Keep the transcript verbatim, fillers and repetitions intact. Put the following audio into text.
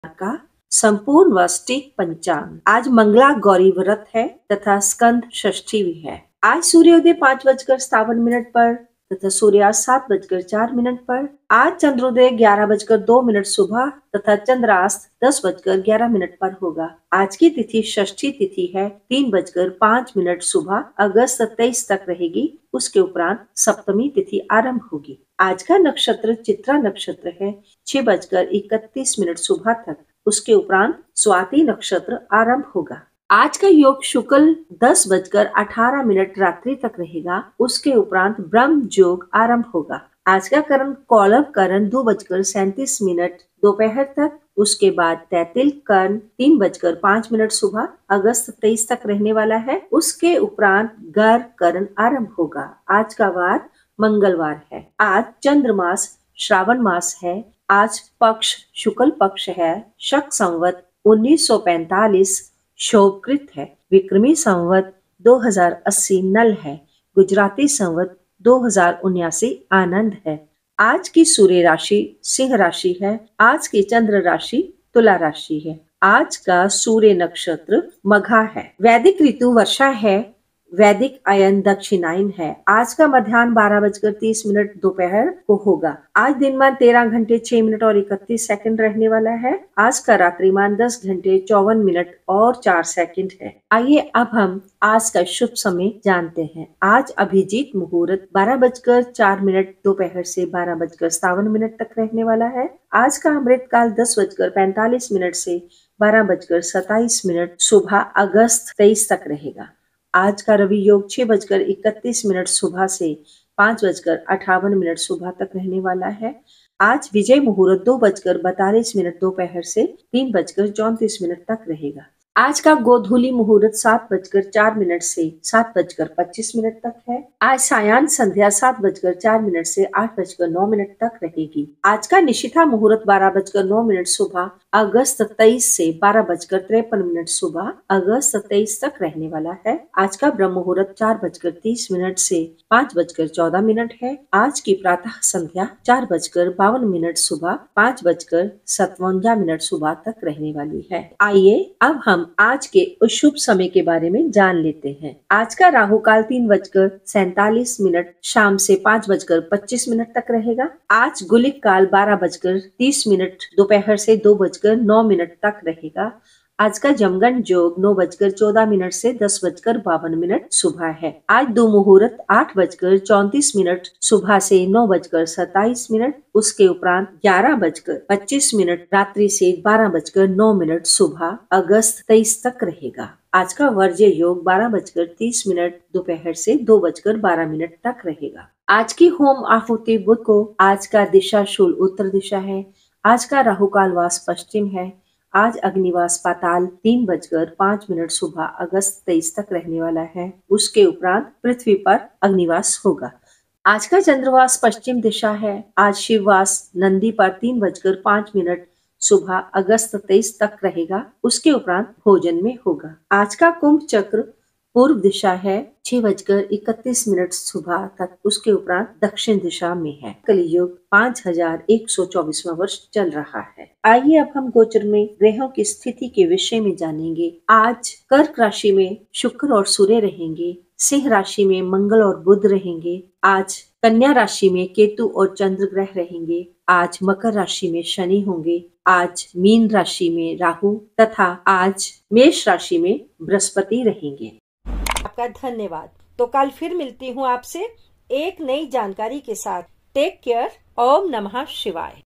का संपूर्ण वार्षिक पंचांग। आज मंगला गौरी व्रत है तथा स्कंद षष्ठी भी है। आज सूर्योदय पाँच बजकर सतावन मिनट पर तथा सूर्यास्त सात बजकर चार मिनट पर। आज चंद्रोदय ग्यारह बजकर दो मिनट सुबह तथा चंद्रास्त दस बजकर ग्यारह मिनट पर होगा। आज की तिथि षष्ठी तिथि है, तीन बजकर पाँच मिनट सुबह अगस्त तेईस तक रहेगी। उसके उपरांत सप्तमी तिथि आरंभ होगी। आज का नक्षत्र चित्रा नक्षत्र है, छह बजकर इकतीस मिनट सुबह तक। उसके उपरांत स्वाति नक्षत्र आरंभ होगा। आज का योग शुक्ल दस बजकर अठारह मिनट रात्रि तक रहेगा। उसके उपरांत ब्रह्म योग आरंभ होगा। आज का करण कौलव करण दो बजकर सैंतीस मिनट दोपहर तक। उसके बाद तैतिल कर्ण तीन बजकर पाँच मिनट सुबह अगस्त तेईस तक रहने वाला है। उसके उपरांत गर करण आरंभ होगा। आज का वार मंगलवार है। आज चंद्रमास श्रावण मास है। आज पक्ष शुक्ल पक्ष है। शक संवत उन्नीस सौ पैंतालीस शोभकृत है। विक्रमी संवत दो हजार अस्सी नल है। गुजराती संवत दो हजार उन्यासी आनंद है। आज की सूर्य राशि सिंह राशि है। आज की चंद्र राशि तुला राशि है। आज का सूर्य नक्षत्र मघा है। वैदिक ऋतु वर्षा है। वैदिक अयन दक्षिणायन है। आज का मध्याह्न बारह बजकर तीस मिनट दोपहर को होगा। आज दिनमान तेरह घंटे छह मिनट और इकतीस सेकंड रहने वाला है। आज का रात्रिमान दस घंटे चौवन मिनट और चार सेकंड है। आइए अब हम आज का शुभ समय जानते हैं। आज अभिजीत मुहूर्त बारह बजकर चार मिनट दोपहर से बारह बजकर सतावन मिनट तक रहने वाला है। आज का अमृत काल दस बजकर पैंतालीस मिनट से बारह बजकर सताइस मिनट सुबह अगस्त तेईस तक रहेगा। आज का रवि योग छह बजकर इकतीस मिनट सुबह से पाँच बजकर अठावन मिनट सुबह तक रहने वाला है। आज विजय मुहूर्त दो बजकर बतालीस मिनट दोपहर से तीन बजकर चौंतीस मिनट तक रहेगा। आज का गोधूली मुहूर्त सात बजकर चार मिनट से सात बजकर पच्चीस मिनट तक है। आज सायान संध्या सात बजकर चार मिनट से आठ बजकर नौ मिनट तक रहेगी। आज का निशिथा मुहूर्त बारह बजकर नौ मिनट सुबह अगस्त तेईस से बारह बजकर तिरपन मिनट सुबह अगस्त तेईस तक रहने वाला है। आज का ब्रह्म मुहूर्त चार बजकर तीस मिनट से पाँच बजकर चौदह मिनट है। आज की प्रातः संध्या चार बजकर बावन मिनट सुबह पाँच बजकर सतवंजा मिनट सुबह तक रहने वाली है। आइए अब हम आज के उस शुभ समय के बारे में जान लेते हैं। आज का राहु काल तीन बजकर सैतालीस मिनट शाम से पाँच बजकर पच्चीस मिनट तक रहेगा। आज गुलिक काल बारह बजकर तीस मिनट दोपहर से दो बजकर नौ मिनट तक रहेगा। आज का जमगंड योग नौ बजकर चौदह मिनट से दस बजकर बावन मिनट सुबह है। आज दो मुहूर्त आठ बजकर चौंतीस मिनट सुबह से नौ बजकर सताइस मिनट। उसके उपरांत ग्यारह बजकर पच्चीस मिनट रात्रि से बारह बजकर नौ मिनट सुबह अगस्त तेईस तक रहेगा। आज का वर्ज्य योग बारह बजकर तीस मिनट दोपहर से दो बजकर बारह मिनट तक रहेगा। आज की होम आहुति बुध को। आज का दिशा शूल उत्तर दिशा है। आज का राहु काल वास पश्चिम है। आज अग्निवास पाताल तीन बजकर पाँच मिनट सुबह अगस्त तेईस तक रहने वाला है। उसके उपरांत पृथ्वी पर अग्निवास होगा। आज का चंद्रवास पश्चिम दिशा है। आज शिववास नंदी पर तीन बजकर पाँच मिनट सुबह अगस्त तेईस तक रहेगा। उसके उपरांत भोजन में होगा। आज का कुंभ चक्र पूर्व दिशा है, छह बजकर इकतीस मिनट सुबह तक। उसके उपरांत दक्षिण दिशा में है। कलियुग पाँच हजार एक सौ चौबीसवां वर्ष चल रहा है। आइए अब हम गोचर में ग्रहों की स्थिति के विषय में जानेंगे। आज कर्क राशि में शुक्र और सूर्य रहेंगे। सिंह राशि में मंगल और बुध रहेंगे। आज कन्या राशि में केतु और चंद्र ग्रह रहेंगे। आज मकर राशि में शनि होंगे। आज मीन राशि में राहु तथा आज मेष राशि में बृहस्पति रहेंगे। आपका धन्यवाद। तो कल फिर मिलती हूँ आपसे एक नई जानकारी के साथ। Take care. ओम नमः शिवाय।